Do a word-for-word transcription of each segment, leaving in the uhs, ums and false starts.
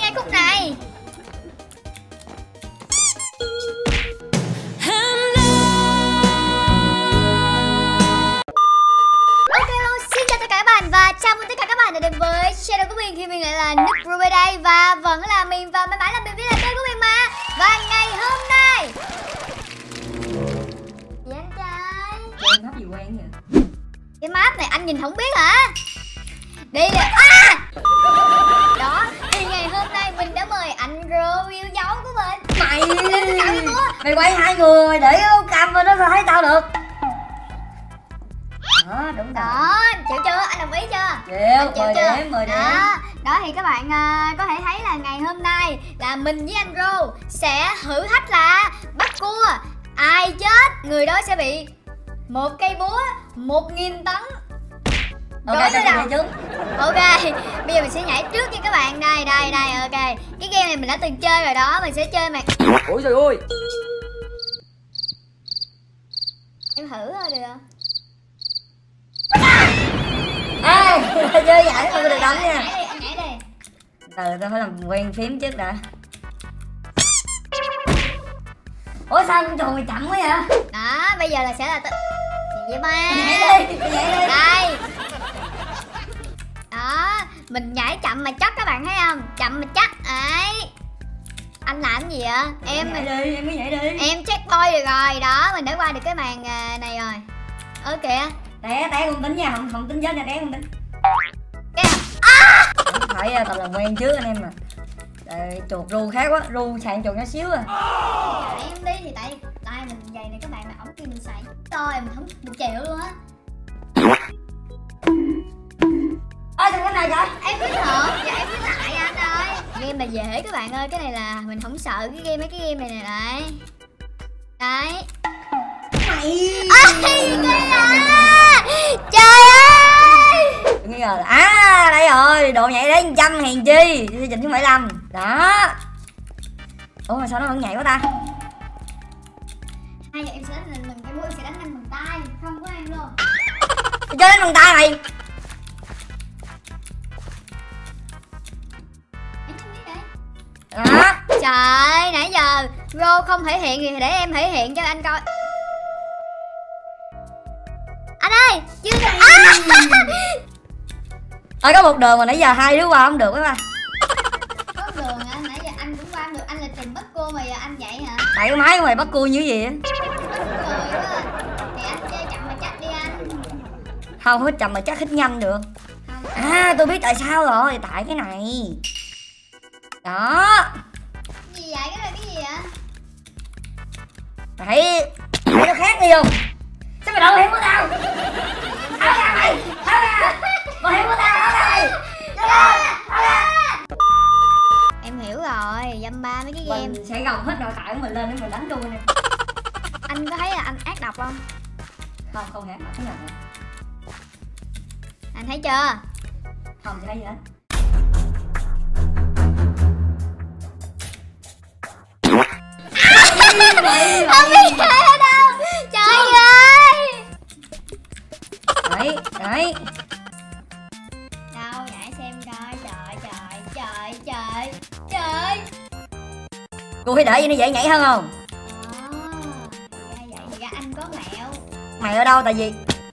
ngay khúc này. Và chào mừng tất cả các bạn đã đến với channel của mình. Khi mình lại là Nick Ruby đây. Và vẫn là mình và may mắn là mình biết là tên của mình mà. Và ngày hôm nay gì anh trai? Quen map gì quen vậy? Cái map này anh nhìn không biết hả? Đi nè. À! Đó, thì ngày hôm nay mình đã mời anh Rô yêu dấu của mình. Mày Mày quay hai người mày để cam vào đó sao thấy tao được? Đó, đúng đó, chịu chưa? Anh đồng ý chưa? Chịu, chịu chưa? Điểm, mười điểm. Đó, đó thì các bạn uh, có thể thấy là ngày hôm nay là mình với anh Rô sẽ thử thách là bắt cua. Ai chết, người đó sẽ bị một cây búa một nghìn tấn. Ok, cho mình trước. Ok, bây giờ mình sẽ nhảy trước nha các bạn. Đây, đây, đây, ok. Cái game này mình đã từng chơi rồi đó, mình sẽ chơi mà. Ôi trời ơi. Em thử thôi được không? Ê, chơi giải không có được đánh nha. Nhảy đi, anh nhảy đi. Từ tao phải làm quen phím trước đã. Ủa sao con chuột mày chậm quá vậy? Đó, bây giờ là sẽ là tự... gì vậy ba? Nhảy đi, nhảy đi. Đây. Đó, mình nhảy chậm mà chắc các bạn thấy không? Chậm mà chắc. Ấy. Anh làm gì vậy? Em nhảy đi, em cứ nhảy đi. Em checkpoint được rồi, đó, mình đã qua được cái màn này rồi. Ơ kìa. Té, té không tính nha, không, không tính chết nha, té không tính. Kìa. À! Phải tập làm quen trước anh em mà. Đây, chuột ru khác quá, ru sàn chuột nhỏ xíu à. Tại em đi thì tại tay mình vậy này các bạn, là ổng kêu mình xài tôi mình không được chịu luôn á. Ơi sao cái này vậy? Em biết hộp, dạ em biết lại anh ơi. Game là dễ các bạn ơi, cái này là mình không sợ cái game mấy cái game này này này. Đấy. Mày. À, gì đây à? Trời ơi. Nghi ngờ là à đây rồi, độ nhảy đến một trăm hèn chi, chỉnh xuống bảy mươi lăm. Đó. Ủa mà sao nó vẫn nhảy quá ta? Hai giờ em sẽ đánh mình bằng cái búa, em sẽ đánh anh bằng tay, không có em luôn. Chơi đánh bằng tay mày. Em không biết đấy. Đó. Trời, nãy giờ Rô không thể hiện thì để em thể hiện cho anh coi. Anh ơi, chưa à! Ơi có một đường mà nãy giờ hai đứa qua không được quá ba. Có một đường hả? Nãy giờ anh cũng qua không được, anh là tìm bắt cô mà giờ anh vậy hả? Tại cái máy của mày bắt cua như gì á? Cười quá. Thì anh chơi chậm mà chắc đi anh. Không, hít chậm mà chắc hít nhanh được. Không. À tôi biết tại sao rồi, tại cái này. Đó. Cái gì vậy? Cái này cái gì vậy? Thấy thấy nó khác đi không? Sao mày đâu hiểu của tao? Tháo ra mày, tháo ra. Mày hiểu của tao, tháo ra mày. Tháo ra. Em hiểu rồi, dăm ba mấy cái game. Mình sẽ gồng hết nội tại của mình lên để mình đánh đuôi nè. Anh có thấy là anh ác độc không? Không, không hả? Không hả? Anh thấy chưa? Không, chưa thấy gì hết. Không biết thế ở đâu. Trời ơi. Đấy, đấy. Đâu nhảy xem coi. Trời trời trời trời trời. Cô phải để cho nó dễ nhảy hơn không? Ồ, ra vậy thì ra anh có mẹo. Mày ở đâu tại vì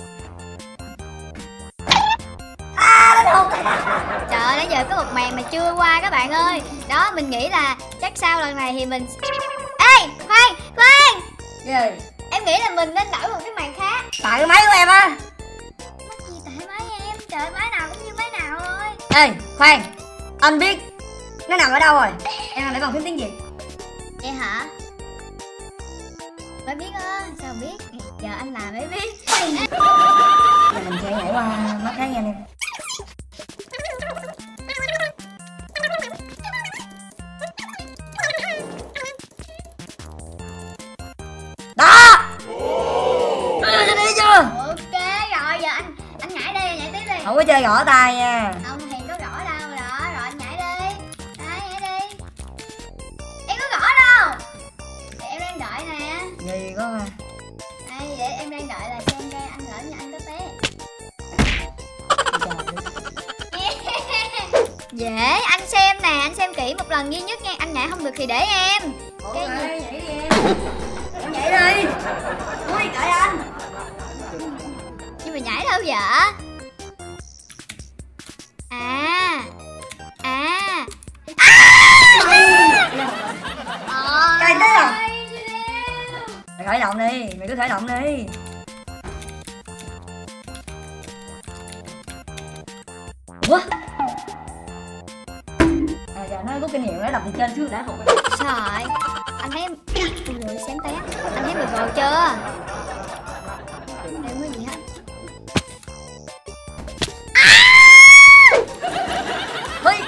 à, nó trời ơi, nãy giờ có một màn mà chưa qua các bạn ơi. Đó, mình nghĩ là chắc sau lần này thì mình... Ê, khoan, khoan. gì? Em nghĩ là mình nên đổi một cái màn khác. Tại cái máy của em á. Mắc gì tại máy em? Trời, máy nào cũng như máy nào thôi. Ê, khoan. Anh biết nó nằm ở đâu rồi. Em làm để còn phím tiếng gì? Vậy hả? Mới biết á, sao biết? Giờ anh làm mới biết. Giờ mình sẽ nhảy qua mắt khác nha anh em. Đó. Đi chưa? Ok rồi, giờ anh anh nhảy đi, nhảy tiếp đi. Không có chơi gõ tay nha. Không thì có gõ đâu đó, rồi anh nhảy đi. Đây, nhảy đi. Em có gõ đâu. Để em đang đợi nè. Gì có mà. Đây, để em đang đợi là xem coi anh gõ nha, anh có té. Gì Dễ, anh xem nè, anh xem kỹ một lần duy nhất nha. Anh nhảy không được thì để em. Cái gì? Nhảy đi em. Em nhảy đi. Ui cậy anh. Nhưng mà nhảy đâu vậy? À. À. Cay thế à? Mày khởi động đi, mày cứ khởi động đi. Ủa? À giờ nó có kinh nghiệm để đập từ trên trước đã hụt. Sao rồi? Anh thấy em... Ui dồi, xem té. Anh thấy mình rồi chưa? Em có gì hết? Ui.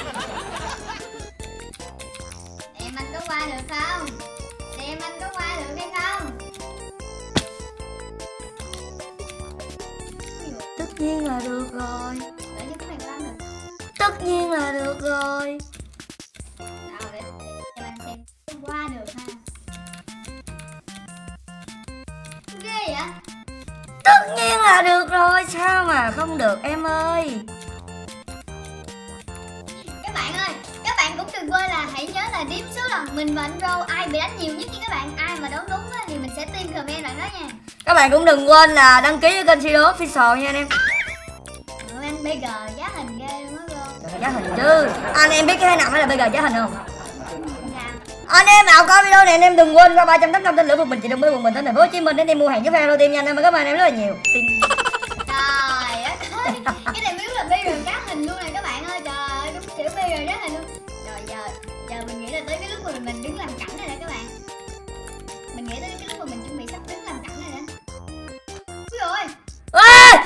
Em anh có qua được không? Xem anh có qua được hay không? Tất nhiên là được rồi. Để cho cái này qua được. Tất nhiên là được rồi. Đâu để, để cho anh xem qua được ha. Ghê vậy? Tất nhiên là được rồi. Sao mà không được em ơi. Các bạn ơi, các bạn cũng đừng quên là hãy nhớ là đếm số lần mình và anh Rô ai bị đánh nhiều nhất nha các bạn. Ai mà đoán đúng á, thì mình sẽ tin comment bạn đó nha. Các bạn cũng đừng quên là đăng ký kênh Sido Official nha anh em. Ừ, anh bê giê giá hình ghê luôn á Rô. Giá hình chứ. Anh em biết cái nào mới là bê giê giá hình không? Dạ. Anh em nào coi video này anh em đừng quên qua ba trăm tám mươi lăm tên lửa phường Bình Trị Đông Bê quận Bình Thạnh thành phố Hồ Chí Minh để em mua hàng với fan team nha anh em. Cảm ơn em rất là nhiều. Trời ơi, cái này miếu là bê giê giá hình luôn này các bạn ơi. Trời ơi, đúng kiểu bê giê giá hình luôn. Rồi giờ giờ mình nghĩ là tới cái lúc mà mình đứng làm cảnh rồi đó các bạn. Mình nghĩ tới cái lúc mà mình chuẩn bị sắp đứng làm cảnh rồi đó. Úi dồi ôi. Ê!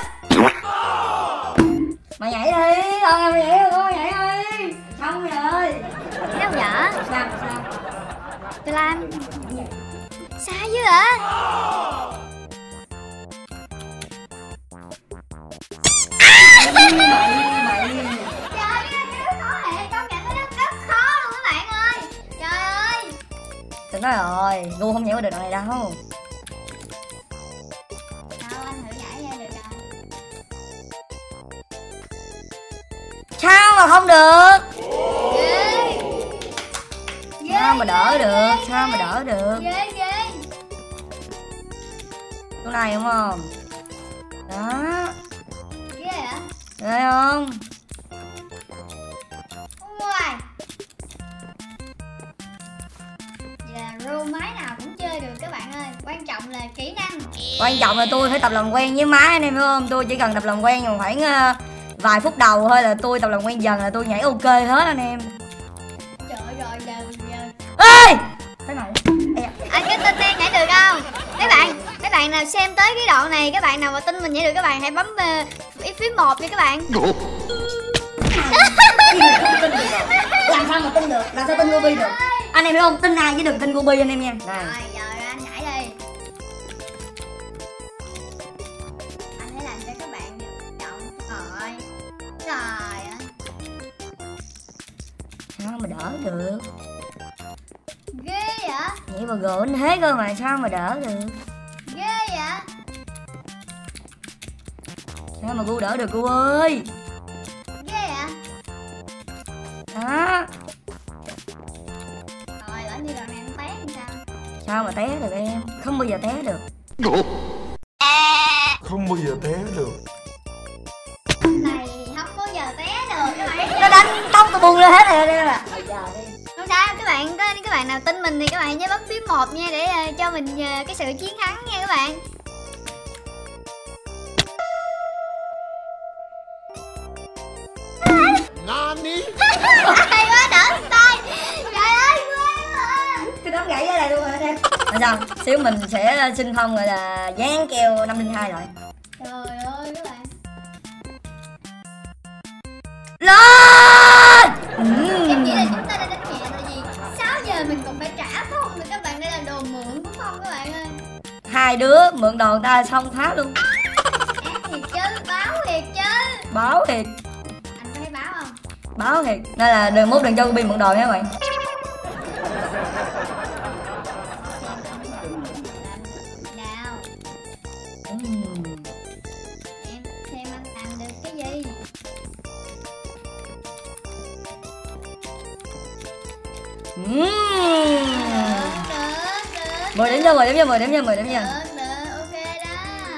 Mày nhảy đi, ờ mày nhảy đi, thôi nhảy đi. Xong rồi. Đâu vậy? Sao sao? Tôi làm. Sai dữ hả? Mày mày. Trời ơi, cái rất khó hề, công nhận cái rất rất khó luôn các bạn ơi. Trời ơi. Đừng nói rồi, ngu không nhảy qua được đoạn này đâu. Sao anh thử nhảy ra được rồi. Sao mà không được? Ghê. Ghê, Sao mà đỡ ghê, được? ghê, Sao mà ghê. đỡ được? Ghê ghê. Chỗ này đúng không? Đó. Ghê hả? Thấy không? Ngoài. Vậy là rô máy nào cũng chơi được các bạn ơi. Quan trọng là kỹ năng. Quan trọng là tôi phải tập làm quen với máy anh em hiểu không? Tôi chỉ cần tập làm quen mà khoảng uh, vài phút đầu thôi là tôi tập làm quen dần là tôi nhảy ok hết anh em. Trời ơi, rồi giờ giờ. Ê! Thế này. Anh cái tin đen nhảy được không? Các bạn, các bạn nào xem tới cái đoạn này, các bạn nào mà tin mình nhảy được các bạn hãy bấm uh, phím một nha các bạn. Làm sao mà tin được? Làm sao tin Ruby được? Anh em hiểu không? Tin ai chứ đừng tin Ruby anh em nha. Này. Rồi giờ anh nhảy đi. Anh hãy làm cho các bạn trọng. Rồi. Trời ơi. Sao mà đỡ được? Ghê vậy? Nhảy vào gỗ thế cơ mà sao mà đỡ được? Ghê vậy? Sao mà cô đỡ được cô ơi? Ghê vậy? Đó. Rồi lỡ như lần này em té thì sao? Sao mà té được em? Không bao giờ té được. Không bao giờ té được. Này không bao giờ té được các bạn. Nó đánh tóc tôi buông lên hết rồi đây là. Không sao, các bạn có các bạn nào tin mình thì các bạn nhớ bấm phím một nha để uh, cho mình uh, cái sự chiến thắng nha các bạn. Nani? Hay quá đỡ tay. Trời ơi quên mà. Cái đám gãy ở đây luôn rồi anh em. Là sao? Xíu mình sẽ xin Phong gọi là dán keo năm linh hai lại. Trời ơi các bạn. Lên! Em nghĩ là chúng ta đã đánh nhẹ rồi gì. Sáu giờ mình còn phải trả Phong nữa các bạn, đây là đồ mượn của Phong các bạn ơi. Hai đứa mượn đồ người ta xong phá luôn. Ác thiệt chứ, báo thiệt chứ. Báo thiệt. Anh có thấy báo không? Báo thiệt. Nên là đừng mốt đừng cho Ruby mượn đồ nha các bạn. Nào. Uhm. Em xem anh làm được cái gì. Uhm. Được, được. mười điểm cho, mười điểm cho, mười điểm cho, mười điểm cho. Được, được, ok đó.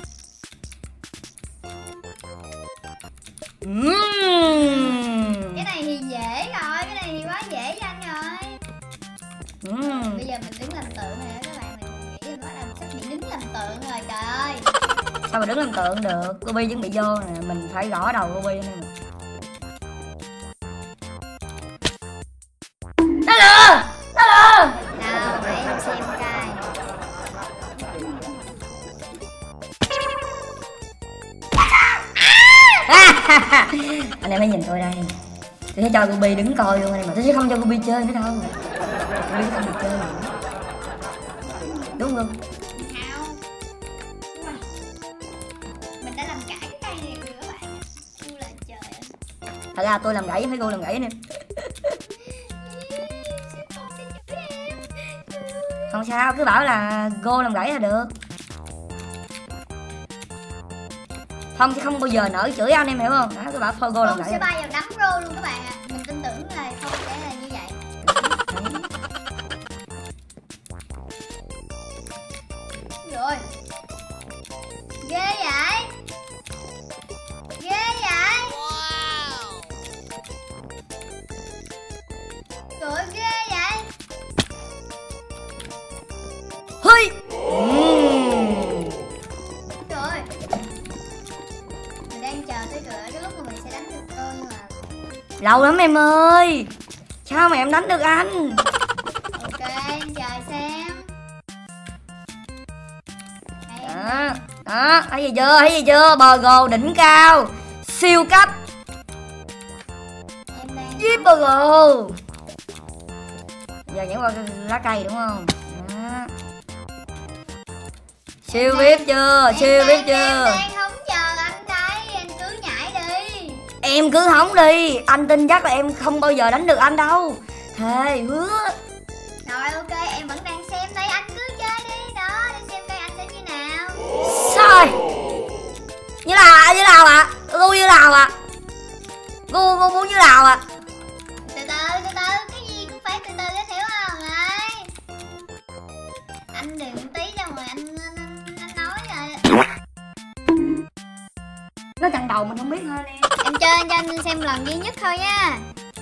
Uhm. Cái này thì dễ rồi, cái này thì quá dễ cho anh rồi. Uhm. Bây giờ mình đứng làm tượng rồi đó các bạn, mình nghĩ là nó sắp bị đứng làm tượng rồi, trời ơi. Sao mà đứng làm tượng được, Ruby chuẩn bị vô nè, mình phải gõ đầu Ruby nè. Nó lừa, nó lừa. Nào, để em xem coi. Anh em hãy nhìn tôi đây. Tôi sẽ cho Ruby đứng coi luôn này, mà tôi sẽ không cho Ruby chơi nữa đâu. Ruby không được chơi nữa. Đúng không? Không. Mình đã làm cãi cái cây này rồi các bạn. Vui là trời ơi. Thật ra tôi làm gãy, phải cô làm gãy nè. Không sao, cứ bảo là cô làm gãy là được. Không chứ không bao giờ nỡ chửi anh, em hiểu không? Đó, cứ bảo thôi cô làm Không gãy. sẽ bay vào đấm rô luôn các bạn ạ. À. Mình tin tưởng là không sẽ là như vậy. Rồi. Ghê vậy. Ghê vậy. Wow. Trời ghê vậy. Hơi. Uhm. Trời ơi. Mình đang chờ tới cửa cái lúc mà mình sẽ đánh được rô nhưng mà Lâu lắm em ơi. Sao mà em đánh được anh? ok, em chờ xem. Đó, đó, thấy gì chưa, thấy gì chưa? Bờ gồ đỉnh cao, siêu cấp, Em đang zip bờ gồ. Giờ nhảy qua cái lá cây đúng không? Đó. Siêu vip chưa, em siêu đang- vip Em chưa? đang không chờ anh đây, anh cứ nhảy đi. Em cứ hóng đi, anh tin chắc là em không bao giờ đánh được anh đâu. Thề hứa. Rồi ok, em vẫn đang xem đây, anh cứ chơi đi đó, để xem coi anh sẽ như nào. Sao? Như nào, như nào ạ? Gu như nào ạ? Gu gu gu như nào ạ? Từ từ, từ từ, cái gì cũng phải từ từ anh hiểu không? Đấy. Anh đừng tí đâu rồi anh, anh, anh nói rồi. Nó chặn đầu mình không biết thôi nè. Em chơi cho anh xem lần duy nhất thôi nha.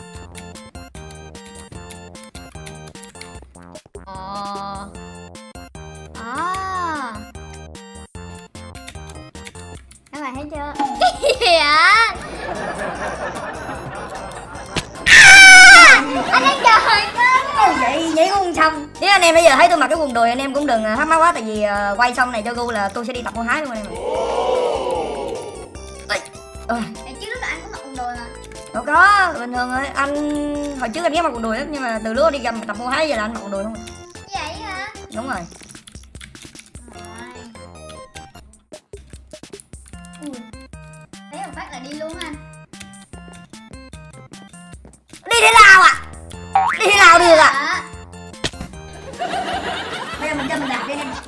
Ờ. À. Các bạn thấy chưa? Cái gì vậy? À, anh đang chờ cơ. Vậy nhảy cũng xong. Nếu anh em bây giờ thấy tôi mặc cái quần đùi anh em cũng đừng thắc mắc quá, tại vì uh, quay xong này cho Gu là tôi sẽ đi tập hô hái luôn anh em. Ôi. Ngày trước lúc là anh có mặc quần đùi mà. Đâu có, bình thường thôi. Anh hồi trước anh ghét mặc quần đùi lắm, nhưng mà từ lúc đi gặp tập hô hái giờ là anh mặc quần đùi không. Vậy hả? Đúng rồi. Rồi. Ui. Đấy một phát là đi luôn anh. Đi thế nào ạ? À? Đi thế nào được ạ? À? À. Bây giờ mình cho mình đạp đi em.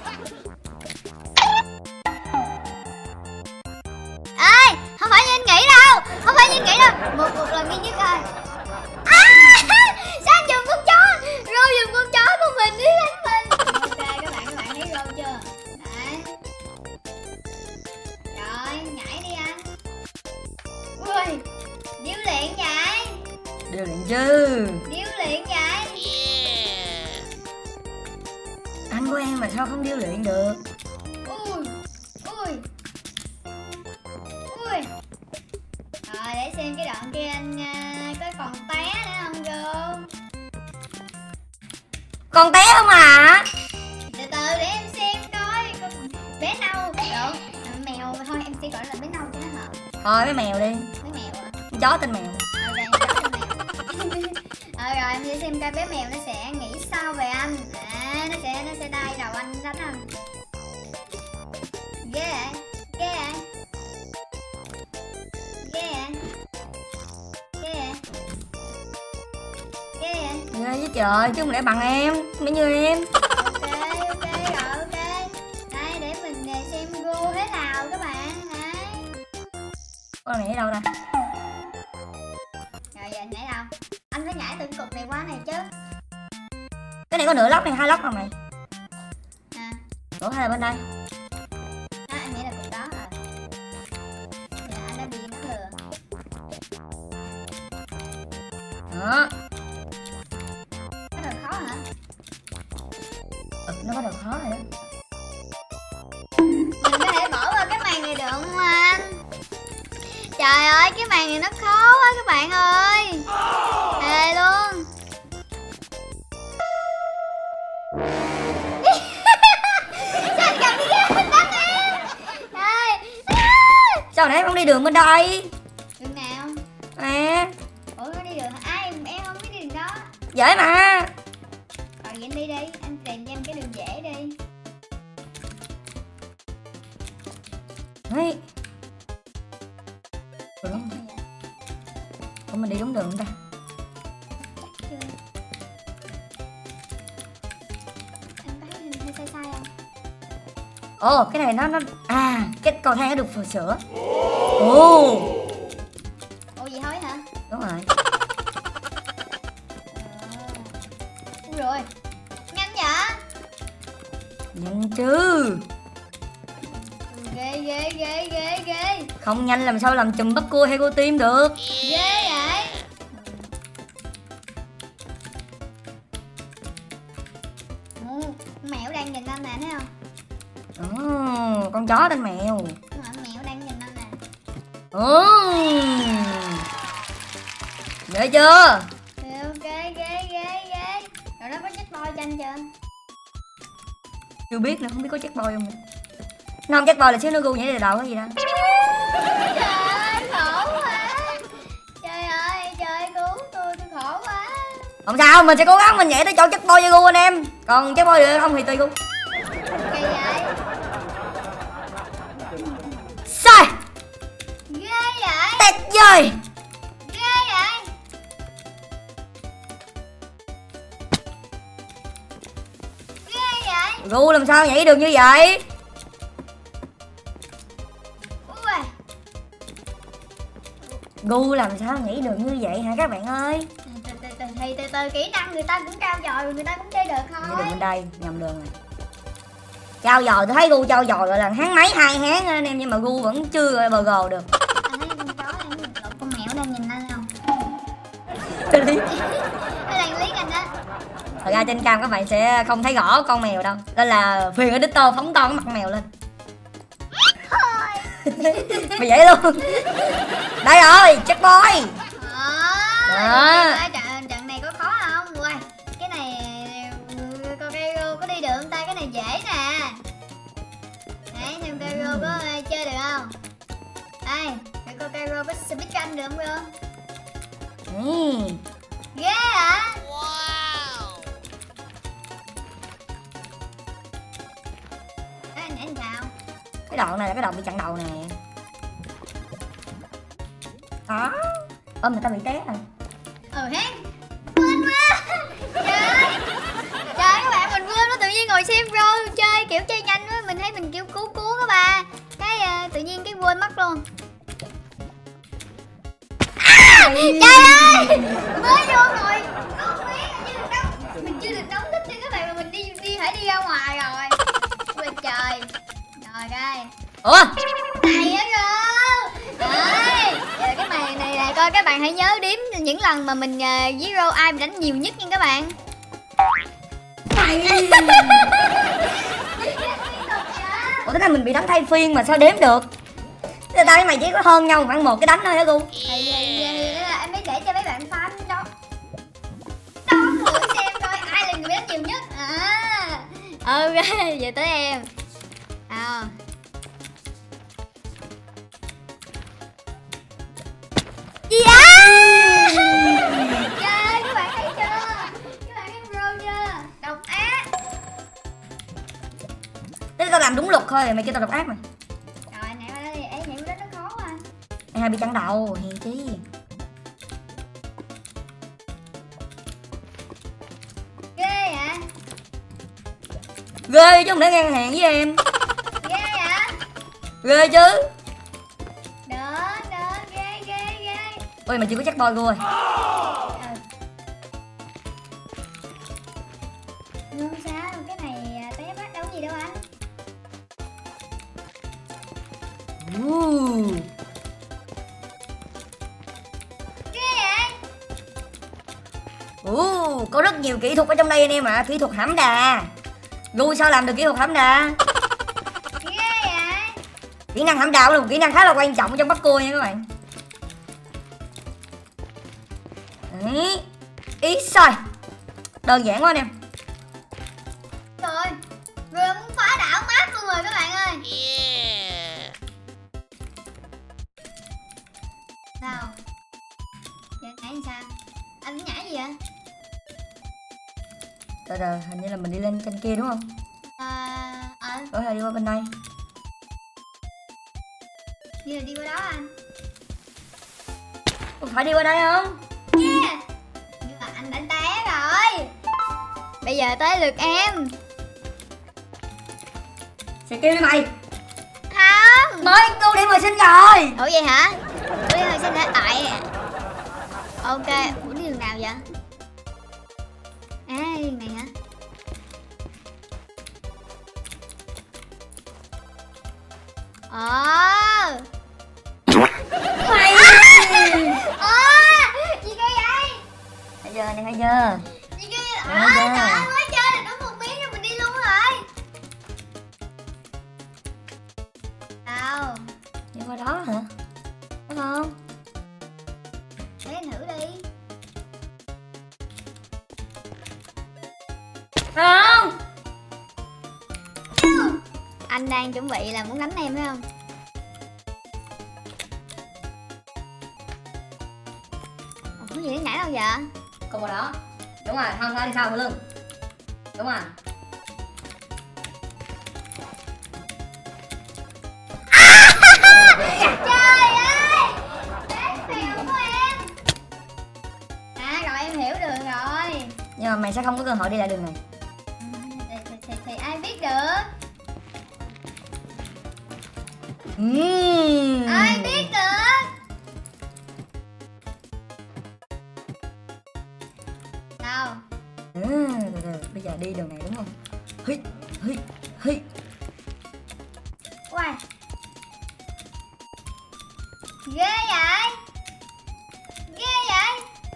Ê, không phải như anh nghĩ đâu, không phải như anh nghĩ đâu. Một một lần duy nhất thôi. À, sao anh dùng con chó? Rô dùng con chó của mình đi đánh mình. Ok các bạn, các bạn thấy Rô chưa? Đấy. Rồi, nhảy đi anh. Ui, điêu luyện vậy. Điều luyện chứ. Điêu luyện vậy. Anh của em mà sao không điêu luyện được? Ui, ui, ui. Rồi để xem cái đoạn kia anh uh, có còn té nữa không Rô? Còn té không à? Từ từ để em xem coi. Bé nâu. Được, mèo thôi em sẽ gọi là bé nâu cho nó hợp. Thôi mấy mèo đi. Bé mèo à? Con chó tên mèo. Rồi về chó cho mèo. Rồi rồi em sẽ xem coi bé mèo nó sẽ nghĩ sao về anh. À, nó sẽ nó sẽ đai đầu anh đánh anh. Ghê vậy? Ghê vậy? Ghê vậy? Ghê vậy? Ghê vậy? Ghê với trời, chứ không lẽ bằng em, mấy như em. Ok ok rồi ok. Đây để mình xem Gu thế nào các bạn. Đấy. Con này ở đâu ta? Rồi giờ anh nhảy đâu? Anh phải nhảy từ cục này qua này chứ. Cái này có nửa lóc này, hai lóc không mày? À, Ủa hay là bên đây? à anh nghĩ là cục đó rồi. Dạ anh đã bị nó lừa. Đó. Có đồ khó hả? Ừ, nó có đồ khó rồi đó. Mình có thể bỏ qua cái màn này được không anh? Trời ơi cái màn này nó khó quá các bạn ơi. Thề luôn. Sao anh cầm đi ra mình đánh em? Trời. Sao nãy em không đi đường bên đây? Đường nào? À, Ủa nó đi đường hả? Ai em, em không biết đi đường đó. dễ mà. Rồi vậy anh đi đi, anh tìm cho em cái đường dễ đi. Đấy. Ừ, đúng. Ủa mình đi đúng đường không ta? Chắc chưa? Em có thấy hình hơi sai sai không? Ồ, cái này nó nó à, cái cầu thang nó được phở sữa. Ồ, Ủa vậy thôi hả? đúng rồi. Ui rồi. Nhanh vậy? Nhanh chứ. Ừ, ghê ghê ghê ghê ghê. Không nhanh làm sao làm chùm bắp cua hay cô tim được. Ghê vậy. Ồ, con mèo đang nhìn anh nè thấy không? Ồ, con chó tên mèo. Con mèo đang nhìn anh nè. Ồ, dễ chưa? Ghê ghê ghê ghê ghê. Rồi nó có chết boy cho anh chưa? Chưa biết nữa, không biết có check boy không nữa. Nó không check boy là xíu nó gu nhảy từ đầu cái gì đó. Trời ơi khổ quá. Trời ơi trời cứu tôi, tôi khổ quá. Không sao, mình sẽ cố gắng mình nhảy tới chỗ check boy cho gu anh em. Còn check boy được không thì tùy gu. Kỳ vậy. Sai. Ghê vậy. Tẹt dời. Ghê vậy. Ghê vậy. Gu làm sao nhảy được như vậy? Ui. Gu làm sao nhảy được như vậy hả các bạn ơi? Từ từ từ thì từ từ kỹ năng người ta cũng trao dồi, người ta cũng chơi được Nhảy thôi. được bên đây, nhầm đường rồi. Trao dồi, tôi thấy gu trao dồi gọi là tháng mấy hai tháng anh em, nhưng mà gu vẫn chưa gọi bờ gồ được. Anh thấy con chó đang nhìn lộn, con mèo đang nhìn anh không? Tôi đi. Nó đang liếc anh đó. Thật ra trên cam các bạn sẽ không thấy rõ con mèo đâu, nên là phiền editor phóng to cái mặt mèo lên. Mày vậy luôn. Đây rồi, check boy. Đó. Trận, trận này có khó không? Ui, cái này con Kero có đi được không ta? Cái này dễ nè. Đấy, xem Kero có chơi được không? Đây, để con Kero có speedrun được không cơ? Ừ. Ghê hả? Đấy, anh anh chào. Cái đoạn này là cái đoạn bị chặn đầu nè. Đó. Ơ người ta bị té rồi. Ừ hén. Quên quá. Trời ơi. Trời ơi các bạn, mình quên nó tự nhiên ngồi xem pro chơi kiểu chơi nhanh quá, mình thấy mình kêu cứu cứu các ba. Cái uh, tự nhiên cái quên mất luôn. À, trời ơi. Mới vô ngồi không biết chưa được đâu. Mình chưa được đóng thích cho các bạn mà mình đi đi phải đi ra ngoài rồi. Ôi trời. Rồi đây. Ủa? Này á rồi. Đấy. Giờ cái màn này là coi các bạn hãy nhớ đếm những lần mà mình uh, với Rô ai mình đánh nhiều nhất nha các bạn. Ủa, thế này mình bị đánh thay phiên mà sao đếm được? Thế tao với mày chỉ có hơn nhau khoảng một cái đánh thôi hả Gu? Thì, thì, thì em mới để cho mấy bạn fan đó đó thử xem coi ai là người đánh nhiều nhất. À ok, giờ tới em. À. Gì á? Trời ơi các bạn thấy chưa? Các bạn thấy pro chưa? Độc ác. Thế tao làm đúng luật thôi, mày kêu tao độc ác mà. Rồi nãy qua đó đi, ấy nhảy đó nó khó quá. À bị chặn đầu, hiền chi. Ghê vậy? Ghê chứ không để ngang hàng với em. Ghê vậy? Ghê chứ. Đó, đó, ghê, ghê, ghê. Ôi mà chưa có chắc boy Gu rồi. Ừ. Không sao, cái này té bắt đâu có gì đâu anh. Uh. Ghê vậy? Uh, có rất nhiều kỹ thuật ở trong đây anh em ạ, à. Kỹ thuật hãm đà. Gu sao làm được kỹ thuật hãm đà? Ghê vậy? Kỹ năng hãm đà là một kỹ năng khá là quan trọng trong bắt cua nha các bạn. Đấy. Ý rồi. Đơn giản quá anh em. Rồi, rồi muốn phá đảo map luôn rồi các bạn ơi. Yeah. Sao? Giờ nhảy làm sao? Anh muốn nhảy gì vậy? Từ từ, hình như là mình đi lên trên kia đúng không? À, ờ, Có thể đi qua bên đây. như là đi qua đó anh. Phải đi qua đây không? Yeah. Nhưng mà anh đã té rồi. Bây giờ tới lượt em. Sẽ kêu đi mày. Không. Mới gu điểm hồi sinh rồi. Ủa vậy hả? Ủa đi hồi sinh hả? Ại. Ok, ủa đi đường nào vậy? À, đi đường này hả? Ờ. Mày. Ờ. Gì kia vậy? Thấy chưa, anh thấy chưa? Gì kia vậy? Dạ, Ờ, dạ. trời ơi, mới chơi được đúng một miếng rồi mình đi luôn rồi. Sao? Đi qua đó hả? Đúng không? Để anh thử đi. Không. Anh đang chuẩn bị là muốn đánh em phải không? Ủa gì đến nãy đâu vậy? Cùng vào đó. Đúng rồi, không phải đi sau lưng. Đúng rồi. Trời ơi! Đáng phèo của em. À rồi em hiểu đường rồi. Nhưng mà mày sẽ không có cơ hội đi lại đường này. Thì, thì, thì, thì ai biết được? Uhm. Ai biết được? Đâu? Ừ, từ từ, bây giờ đi đường này đúng không? Hi, hi, hi. Uầy. Ghê vậy? Ghê vậy?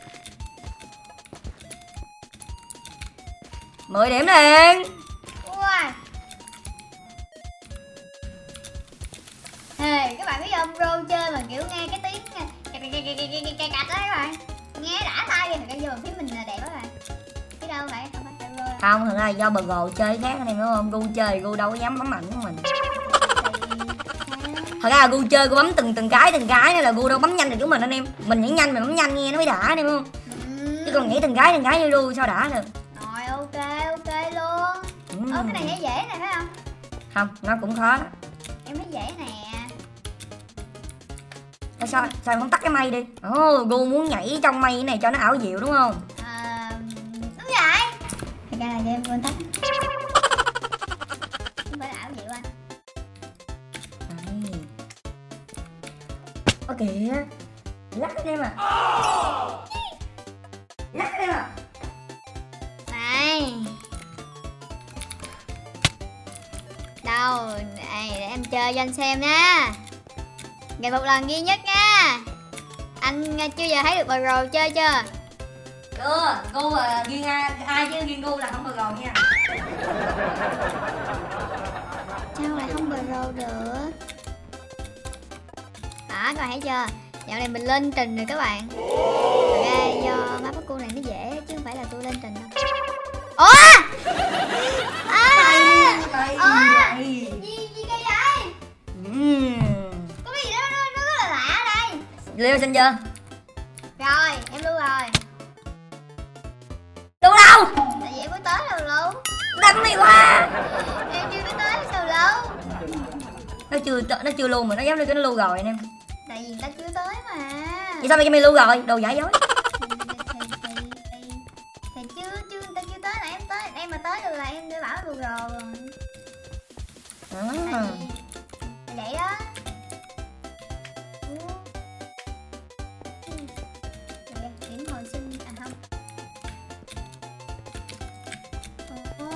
Mười điểm liền. Uầy. Hey, các bạn biết không, Rô chơi mà kiểu nghe cái tiếng cạch cạch cạch cạch cạch cạch cạch đó các bạn, nghe đã tai kìa. Bây giờ phía mình là đẹp các bạn, chứ đâu phải không phải tại Rô đâu. Không, thật ra là do bờ gồ chơi khác anh em hiểu không? Gu chơi, Gu đâu có dám bấm mạnh của mình. Thật ra là Gu chơi, Gu bấm từng từng cái từng cái nên là Gu đâu bấm nhanh được chúng mình anh em. Mình nhảy nhanh mình bấm nhanh nghe nó mới đã anh em không? Chứ còn nhảy từng cái từng cái như Gu sao đã được. Rồi ok ok luôn. Ừ. Ơ cái này dễ dễ này phải không? Không, nó cũng khó đó. Em thấy dễ nè. Ê, sao sao em không tắt cái mây đi? Ồ, Gu muốn nhảy trong mây này cho nó ảo diệu đúng không? À, đúng vậy. Thật ra là em quên tắt. Không phải là ảo diệu anh. Đấy. Ơ kìa, lắc anh em à. Lắc anh em à. Này. Đâu, đây để em chơi cho anh xem nha. Ngày một lần duy nhất nha. Anh chưa giờ thấy được bờ rồ chơi chưa? Chưa, Gu là ghiêng ai, ai chứ ghiêng Gu là không bờ gò nha. Sao lại không bờ rồ được? Đó, các bạn thấy chưa? Dạo này mình lên trình rồi các bạn. Thật ra do má bắt cô này nó dễ chứ không phải là tôi lên trình đâu. Ủa? À! Ủa? Gì gì cây vậy? Uhm. Có cái gì đó nó, nó rất là lạ ở đây. Leo xin chưa? Rồi, em lưu rồi. Đâu đâu? Tại vì em mới tới đâu lâu. Đâm mày quá. Em chưa mới tới sao lâu. Nó chưa nó chưa luôn mà nó dám lên cái nó lưu rồi anh em. Tại vì người ta chưa tới mà. Vậy sao mày cho mày lưu rồi? Đồ giả dối. thì, thì, thì, thì, thì chưa chưa người ta chưa tới là em tới, em mà tới được là em đã bảo được rồi. Tại À. vì là vậy đó. Ủa? Vậy, điểm hồi sinh à không. Ồ,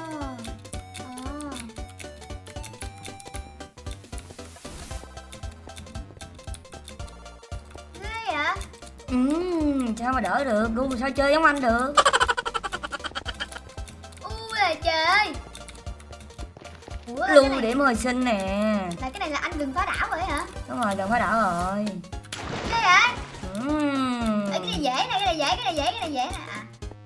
Ừm, sao mà đỡ được, Gu sao chơi giống anh được. Ui là trời ơi. Ủa, Lưu cái này, điểm hồi sinh nè. là cái này là anh đừng phá đảo rồi hả? Đúng rồi, gần phá đảo rồi. Cái vậy? Ừm. Ê, cái này dễ nè, cái này dễ, cái này dễ, cái này dễ nè. À.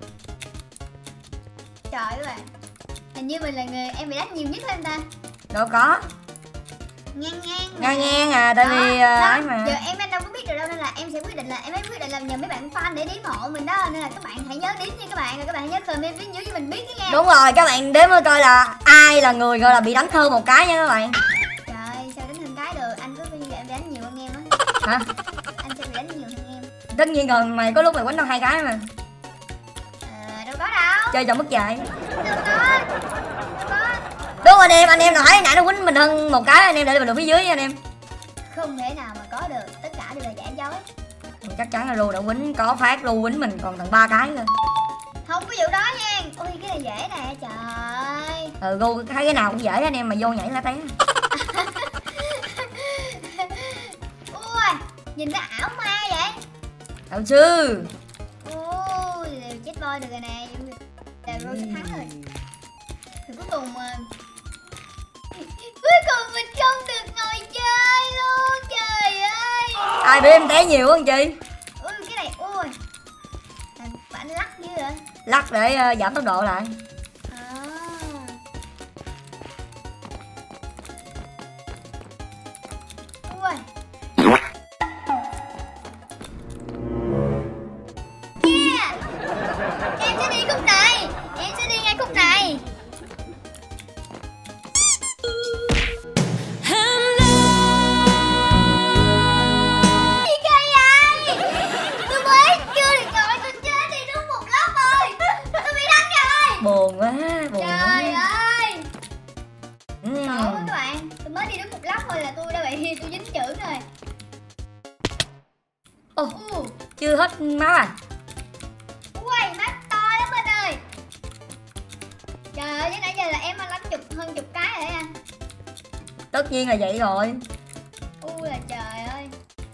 Trời ơi các bạn, hình như mình là người em bị đánh nhiều nhất phải không ta? Đâu có. Ngang ngang Ngang ngang à, tại đó, vì đó. ấy mà. Giờ em em đâu có biết được đâu nên là em sẽ quyết định là em ấy quyết định là nhờ mấy bạn fan để đếm hộ mình đó, nên là các bạn hãy nhớ đếm nha các bạn, rồi các bạn hãy nhớ comment phía dưới cho mình biết nha. Đúng rồi, các bạn đếm coi là ai là người gọi là bị đánh hơn một cái nha các bạn. Trời sao đánh hơn cái được, anh có bao giờ em đánh nhiều hơn em á. Hả? Anh sẽ bị đánh nhiều hơn em. Tất nhiên rồi, mày có lúc mày quánh đâu hai cái mà. À, đâu có đâu. Chơi chồng mất dạy. Đâu có. Đâu có. Đúng anh em, anh em nào thấy nãy nó quýnh mình hơn một cái, anh em để bình luận phía dưới nha anh em. Không thể nào mà có được, tất cả đều là giả dối. Chắc chắn là Ru đã quýnh, có phát Ru quýnh mình còn tận ba cái nữa. Không có vụ đó nha. Ôi cái này dễ nè, trời ơi. Ừ, Ru thấy cái nào cũng dễ anh em mà vô nhảy lá té. Ui, nhìn nó ảo ma vậy. Đạo sư. Ôi, chết boy được rồi nè. Là Ru sẽ thắng rồi. Thì cuối cùng cuối cùng mình không được ngồi chơi luôn, trời ơi. Ai biết em té nhiều không chị? Ui cái này, ui bạn lắc dữ vậy. Lắc để uh, giảm tốc độ lại. À. Ui yeah. Em sẽ đi khúc này, em sẽ đi ngay khúc này. Buồn quá, buồn trời quá. ơi. Uhm. Khổ quá các bạn, tôi mới đi đúng một lát thôi là tôi đã bị tôi dính chữ rồi. Ô, uh. chưa hết máu à? Ui, mắt to lắm anh ơi. Trời ơi, với nãy giờ là em đánh chục hơn chục cái rồi anh. Tất nhiên là vậy rồi. Ui là trời ơi.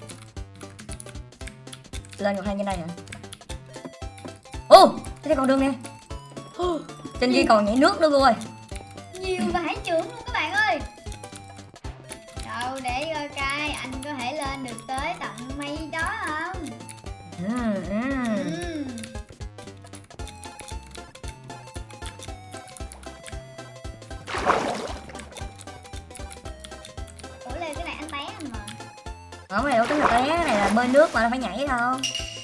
Lên ngược hai trên đây hả? Ô, cái này còn đường nè. Trên kia còn nhảy nước nữa rồi. Nhiều vải trưởng luôn các bạn ơi. Đâu để coi coi anh có thể lên được tới tận mấy đó không? Ừ, ừ. Ừ. Ủa Lê cái này anh té anh mà. Không, cái này đâu tính là té, cái này là bơi nước mà, nó phải nhảy đâu.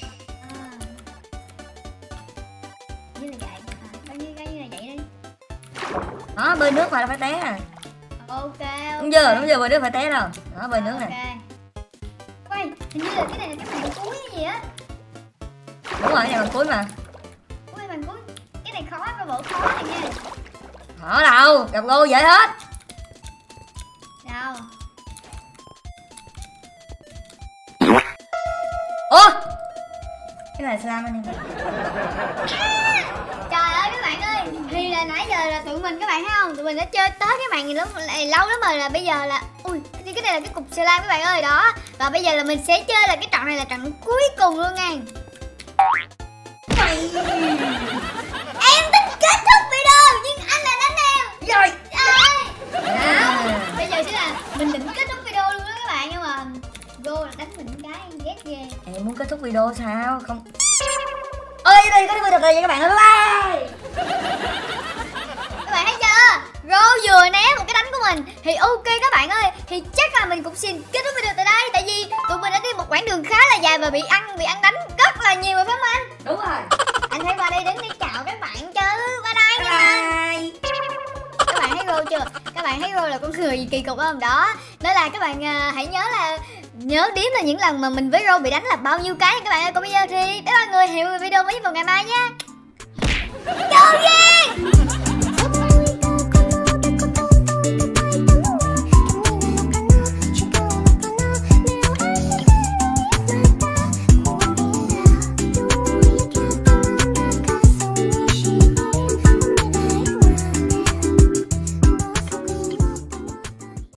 Đó, bơi nước mà nó phải té à. Ok, okay. Đúng chưa, đúng chưa, bơi nước phải té đâu. Đó, bơi nước okay. nè. Quay, hình như là cái này là cái màn cuối hay gì á. Đúng rồi, cái này màn cuối mà. Ui, màn cuối. Cái này khó, coi bộ khó này nha. Ở đâu, gặp Gu dễ hết. Đâu. Ủa, cái này slam anh em. Trời ơi các bạn ơi, thì là nãy giờ là tụi mình, các bạn thấy không, tụi mình đã chơi tới cái màn này lâu, lâu lắm rồi, là bây giờ là ui cái này là cái cục slime các bạn ơi đó. Và bây giờ là mình sẽ chơi là cái trận này là trận cuối cùng luôn nha. Em tính kết thúc video nhưng anh là đánh em rồi. Đó, bây giờ sẽ là mình định kết thúc video luôn đó các bạn, nhưng mà Go là đánh mình cái em ghét ghê. Em muốn kết thúc video sao không? Ơi đây có đi video vậy các bạn ơi, bye bye. Các bạn thấy chưa? Go vừa né một cái đánh của mình. Thì ok các bạn ơi, thì chắc là mình cũng xin kết thúc video tại đây. Tại vì tụi mình đã đi một quãng đường khá là dài và bị ăn bị ăn đánh rất là nhiều rồi phải không anh? Đúng rồi. Anh hãy qua đây đến để chào các bạn chứ. Qua đây nha anh. Các bạn thấy Go chưa? Các bạn thấy Go là con người kỳ cục không? Đó. Đó là các bạn uh, hãy nhớ là nhớ đếm là những lần mà mình với Go bị đánh là bao nhiêu cái các bạn ơi. Còn bây giờ thì để mọi người hẹn video mới vào ngày mai nha. Go yeah!